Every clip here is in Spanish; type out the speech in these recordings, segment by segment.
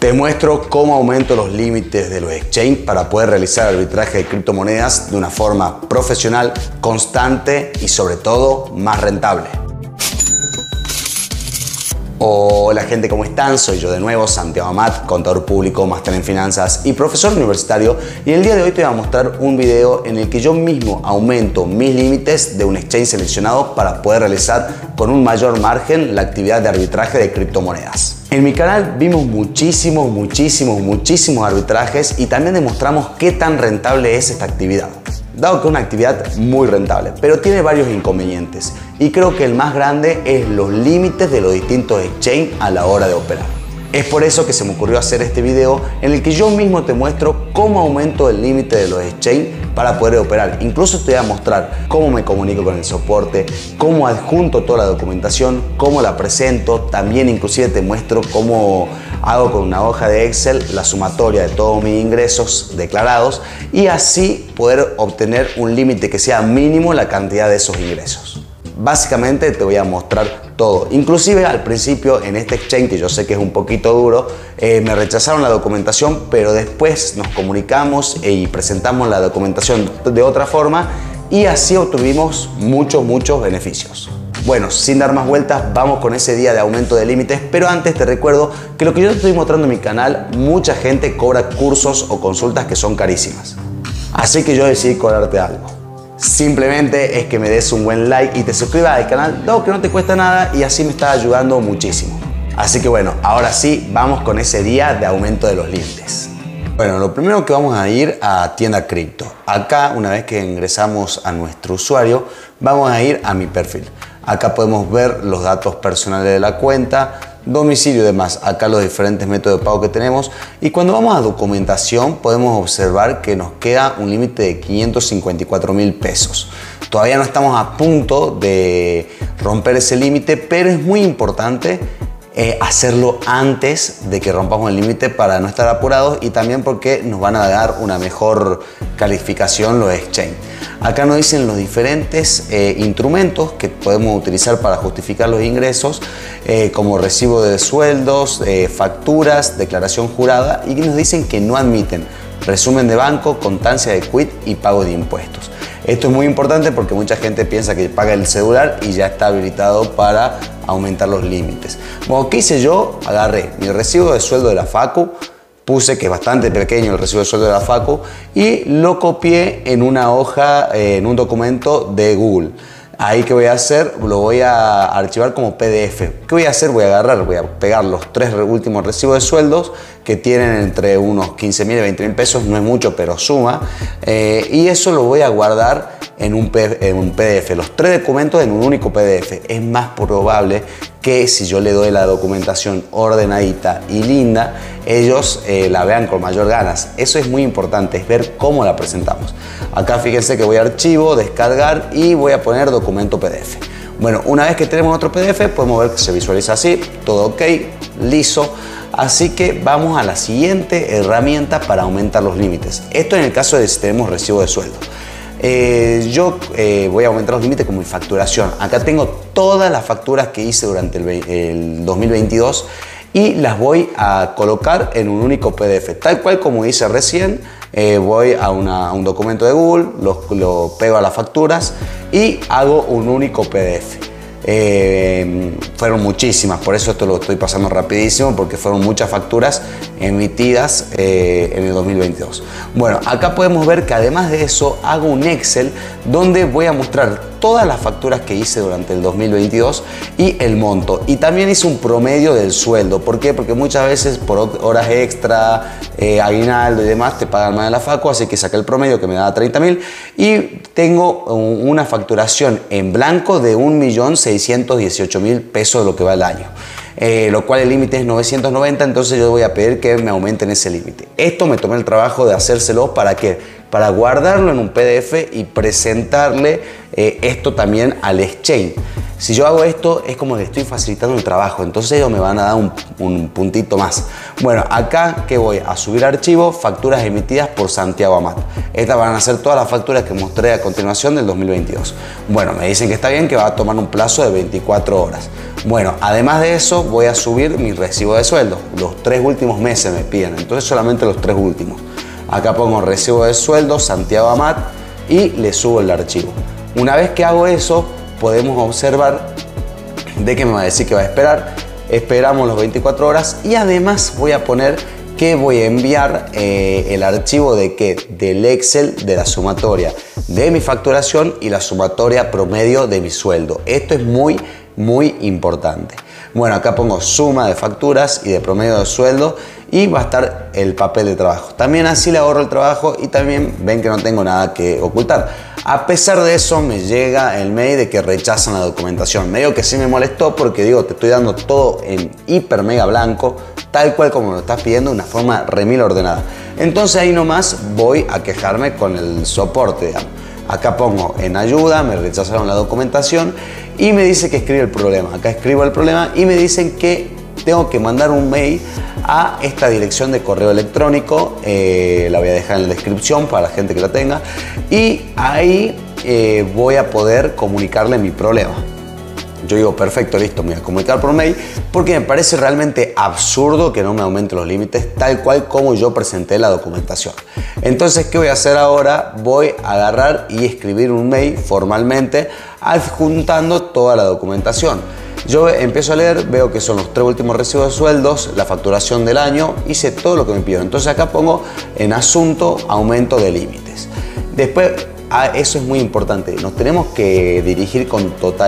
Te muestro cómo aumento los límites de los exchange para poder realizar arbitraje de criptomonedas de una forma profesional, constante y sobre todo más rentable. Hola gente, ¿cómo están? Soy yo de nuevo, Santiago Amat, contador público, máster en finanzas y profesor universitario, y el día de hoy te voy a mostrar un video en el que yo mismo aumento mis límites de un exchange seleccionado para poder realizar con un mayor margen la actividad de arbitraje de criptomonedas. En mi canal vimos muchísimos arbitrajes y también demostramos qué tan rentable es esta actividad. Dado que es una actividad muy rentable, pero tiene varios inconvenientes y creo que el más grande es los límites de los distintos exchange a la hora de operar. Es por eso que se me ocurrió hacer este video en el que yo mismo te muestro cómo aumento el límite de los exchange para poder operar. Incluso te voy a mostrar cómo me comunico con el soporte, cómo adjunto toda la documentación, cómo la presento. También inclusive te muestro cómo hago con una hoja de Excel la sumatoria de todos mis ingresos declarados y así poder obtener un límite que sea mínimo la cantidad de esos ingresos. Básicamente te voy a mostrar todo. Inclusive al principio en este exchange, que yo sé que es un poquito duro, me rechazaron la documentación, pero después nos comunicamos y presentamos la documentación de otra forma y así obtuvimos muchos beneficios. Bueno, sin dar más vueltas, vamos con ese día de aumento de límites, pero antes te recuerdo que lo que yo te estoy mostrando en mi canal, mucha gente cobra cursos o consultas que son carísimas. Así que yo decidí cobrarte algo. Simplemente es que me des un buen like y te suscribas al canal, dado que no te cuesta nada y así me estás ayudando muchísimo. Así que bueno, ahora sí, vamos con ese día de aumento de los límites. Bueno, lo primero que vamos a ir a Tienda Cripto. Acá, una vez que ingresamos a nuestro usuario, vamos a ir a mi perfil. Acá podemos ver los datos personales de la cuenta, domicilio y demás. Acá los diferentes métodos de pago que tenemos. Y cuando vamos a documentación podemos observar que nos queda un límite de 554.000 pesos. Todavía no estamos a punto de romper ese límite, pero es muy importante hacerlo antes de que rompamos el límite para no estar apurados y también porque nos van a dar una mejor calificación los exchange. Acá nos dicen los diferentes instrumentos que podemos utilizar para justificar los ingresos, como recibo de sueldos, facturas, declaración jurada, y nos dicen que no admiten resumen de banco, constancia de quit y pago de impuestos. Esto es muy importante porque mucha gente piensa que paga el celular y ya está habilitado para aumentar los límites. Bueno, ¿qué hice yo? Agarré mi recibo de sueldo de la Facu, puse que es bastante pequeño el recibo de sueldo de la Facu y lo copié en una hoja, en un documento de Google. Ahí, ¿qué voy a hacer? Lo voy a archivar como PDF. ¿Qué voy a hacer? Voy a pegar los tres últimos recibos de sueldos que tienen entre unos 15.000 y 20.000 pesos, no es mucho, pero suma. Y eso lo voy a guardar en un PDF, los tres documentos en un único PDF. Es más probable que si yo le doy la documentación ordenadita y linda, ellos la vean con mayor ganas. Eso es muy importante, es ver cómo la presentamos. Acá fíjense que voy a archivo, descargar y voy a poner documento PDF. Bueno, una vez que tenemos nuestro PDF, podemos ver que se visualiza así, todo ok, liso. Así que vamos a la siguiente herramienta para aumentar los límites. Esto en el caso de si tenemos recibo de sueldo. Yo voy a aumentar los límites con mi facturación. Acá tengo todas las facturas que hice durante el 2022 y las voy a colocar en un único PDF. Tal cual como hice recién, voy a un documento de Google, lo pego a las facturas y hago un único PDF. Fueron muchísimas, por eso esto lo estoy pasando rapidísimo porque fueron muchas facturas emitidas en el 2022. Bueno, acá podemos ver que además de eso hago un Excel donde voy a mostrar todas las facturas que hice durante el 2022 y el monto, y también hice un promedio del sueldo. ¿Por qué? Porque muchas veces por horas extra, aguinaldo y demás te pagan más de la Facu, así que saqué el promedio que me daba 30.000 y tengo una facturación en blanco de 1.618.000 pesos de lo que va el año. Lo cual el límite es 990, entonces yo voy a pedir que me aumenten ese límite. Esto me tomé el trabajo de hacérselo para que para guardarlo en un PDF y presentarle esto también al exchange. Si yo hago esto, es como que estoy facilitando el trabajo, entonces ellos me van a dar un puntito más. Bueno, acá que voy a subir archivo, facturas emitidas por Santiago Amat. Estas van a ser todas las facturas que mostré a continuación del 2022. Bueno, me dicen que está bien, que va a tomar un plazo de 24 horas. Bueno, además de eso, voy a subir mi recibo de sueldo. Los 3 últimos meses me piden, entonces solamente los 3 últimos. Acá pongo recibo de sueldo, Santiago Amat, y le subo el archivo. Una vez que hago eso, podemos observar de que me va a decir que va a esperar. Esperamos los 24 horas y además voy a poner que voy a enviar el archivo de del Excel de la sumatoria de mi facturación y la sumatoria promedio de mi sueldo. Esto es muy importante. Bueno, acá pongo suma de facturas y de promedio de sueldo y va a estar el papel de trabajo. También así le ahorro el trabajo y también ven que no tengo nada que ocultar. A pesar de eso, me llega el mail de que rechazan la documentación. Medio que sí me molestó porque digo, te estoy dando todo en hiper mega blanco, tal cual como lo estás pidiendo, de una forma remil ordenada. Entonces ahí nomás voy a quejarme con el soporte, digamos. Acá pongo en ayuda, me rechazaron la documentación y me dice que escribe el problema. Acá escribo el problema y me dicen que tengo que mandar un mail a esta dirección de correo electrónico. La voy a dejar en la descripción para la gente que la tenga. Y ahí voy a poder comunicarle mi problema. Yo digo, perfecto, listo, me voy a comunicar por mail porque me parece realmente absurdo que no me aumente los límites tal cual como yo presenté la documentación. Entonces, ¿qué voy a hacer ahora? Voy a agarrar y escribir un mail formalmente adjuntando toda la documentación. Yo empiezo a leer, veo que son los 3 últimos recibos de sueldos, la facturación del año, hice todo lo que me pidieron. Entonces acá pongo en asunto aumento de límites. Después, eso es muy importante, nos tenemos que dirigir con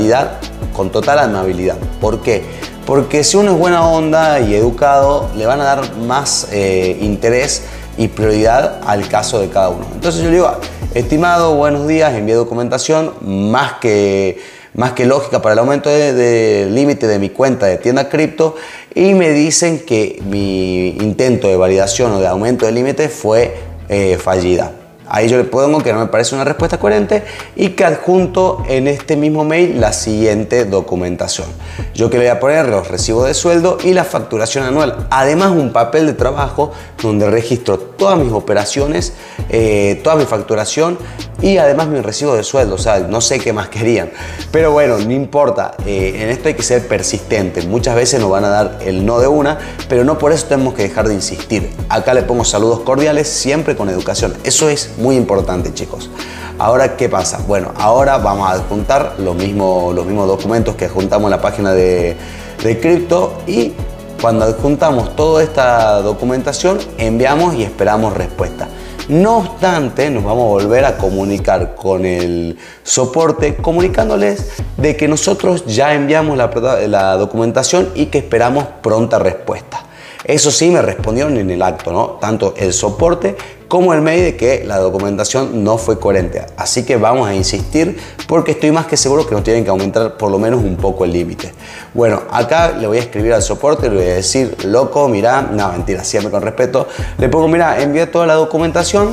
total amabilidad. ¿Por qué? Porque si uno es buena onda y educado, le van a dar más interés y prioridad al caso de cada uno. Entonces yo le digo, estimado, buenos días, envié documentación, más que lógica para el aumento de límite de mi cuenta de tienda cripto, y me dicen que mi intento de validación o de aumento de límite fue fallida. Ahí yo le pongo que no me parece una respuesta coherente y que adjunto en este mismo mail la siguiente documentación. Yo que le voy a poner los recibos de sueldo y la facturación anual. Además, un papel de trabajo donde registro todas mis operaciones, toda mi facturación y además mi recibo de sueldo. O sea, no sé qué más querían. Pero bueno, no importa. En esto hay que ser persistente. Muchas veces nos van a dar el no de una, pero no por eso tenemos que dejar de insistir. Acá le pongo saludos cordiales, siempre con educación. Eso es muy importante, chicos. Ahora, ¿qué pasa? Bueno, ahora vamos a adjuntar los mismos documentos que adjuntamos en la página de cripto, y cuando adjuntamos toda esta documentación, enviamos y esperamos respuesta. No obstante, nos vamos a volver a comunicar con el soporte comunicándoles de que nosotros ya enviamos la documentación y que esperamos pronta respuesta. Eso sí, me respondieron en el acto, ¿no? Tanto el soporte como el mail de que la documentación no fue coherente. Así que vamos a insistir porque estoy más que seguro que nos tienen que aumentar por lo menos un poco el límite. Bueno, acá le voy a escribir al soporte, le voy a decir, loco, mirá, no, mentira, siempre con respeto. Le pongo, mira, envié toda la documentación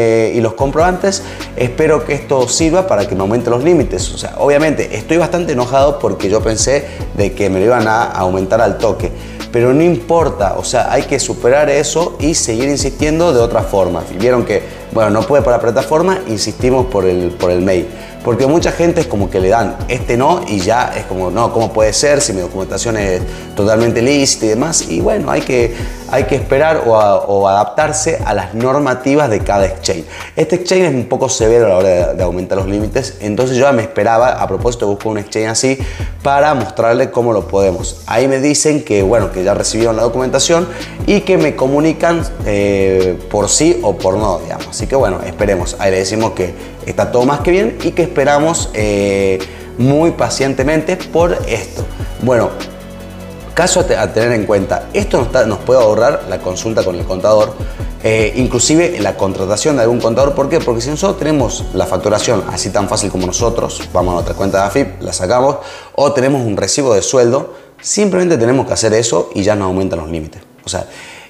y los comprobantes. Espero que esto sirva para que me aumente los límites. O sea, obviamente estoy bastante enojado porque yo pensé de que me lo iban a aumentar al toque. Pero no importa, o sea, hay que superar eso y seguir insistiendo de otra forma. Vieron que, bueno, no puede por la plataforma, insistimos por el mail. Porque mucha gente es como que le dan este no y ya es como, no, ¿cómo puede ser si mi documentación es totalmente lícita y demás? Y bueno, hay que esperar o adaptarse a las normativas de cada exchange. Este exchange es un poco severo a la hora de aumentar los límites, entonces yo ya me esperaba, a propósito busco un exchange así para mostrarle cómo lo podemos. Ahí me dicen que, bueno, que ya recibieron la documentación y que me comunican por sí o por no, digamos. Así que bueno, esperemos. Ahí le decimos que está todo más que bien y que esperamos muy pacientemente por esto. Bueno, caso a tener en cuenta, esto nos puede ahorrar la consulta con el contador, inclusive la contratación de algún contador. ¿Por qué? Porque si nosotros tenemos la facturación así tan fácil como nosotros, vamos a nuestra cuenta de AFIP, la sacamos, o tenemos un recibo de sueldo, simplemente tenemos que hacer eso y ya nos aumentan los límites. O sea,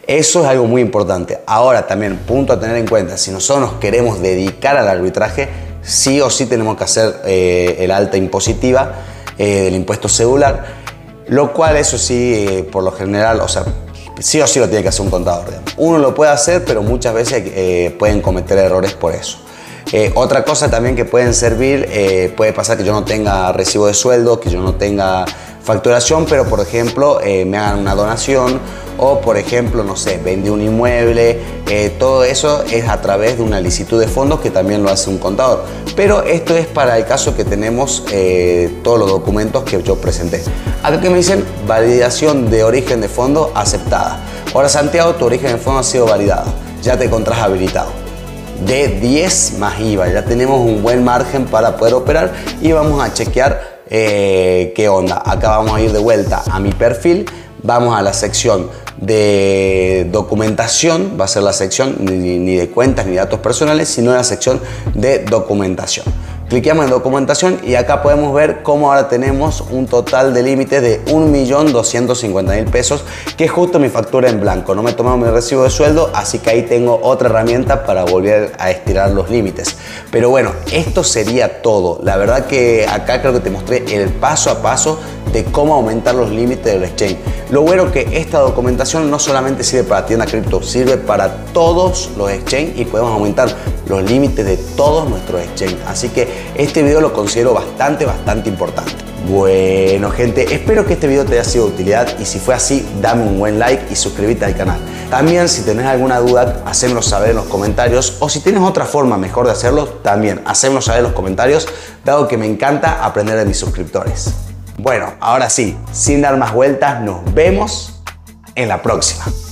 Eso es algo muy importante. Ahora también, punto a tener en cuenta, si nosotros nos queremos dedicar al arbitraje, sí o sí tenemos que hacer el alta impositiva del impuesto cedular, lo cual eso sí, por lo general, o sea, sí o sí lo tiene que hacer un contador, digamos. Uno lo puede hacer, pero muchas veces pueden cometer errores por eso. Otra cosa también que pueden servir, puede pasar que yo no tenga recibo de sueldo, que yo no tenga facturación, pero por ejemplo me hagan una donación o por ejemplo, no sé, vendí un inmueble, todo eso es a través de una licitud de fondos que también lo hace un contador. Pero esto es para el caso que tenemos todos los documentos que yo presenté. Acá que me dicen validación de origen de fondo aceptada. Ahora Santiago, tu origen de fondo ha sido validado, ya te encontrás habilitado. De 10 más IVA, ya tenemos un buen margen para poder operar y vamos a chequear qué onda. Acá vamos a ir de vuelta a mi perfil, vamos a la sección de documentación, va a ser la sección ni de cuentas ni datos personales, sino la sección de documentación. Cliqueamos en documentación y acá podemos ver cómo ahora tenemos un total de límite de 1.250.000 pesos, que es justo mi factura en blanco. No me he tomado mi recibo de sueldo, así que ahí tengo otra herramienta para volver a estirar los límites. Pero bueno, esto sería todo. La verdad que acá creo que te mostré el paso a paso de cómo aumentar los límites del exchange. Lo bueno que esta documentación no solamente sirve para tienda cripto, sirve para todos los exchange y podemos aumentar los límites de todos nuestros exchange. Así que este video lo considero bastante importante. Bueno gente, espero que este video te haya sido de utilidad y si fue así, dame un buen like y suscríbete al canal. También si tenés alguna duda, hacémelo saber en los comentarios, o si tienes otra forma mejor de hacerlo, también hacémelo saber en los comentarios, dado que me encanta aprender de mis suscriptores. Bueno, ahora sí, sin dar más vueltas, nos vemos en la próxima.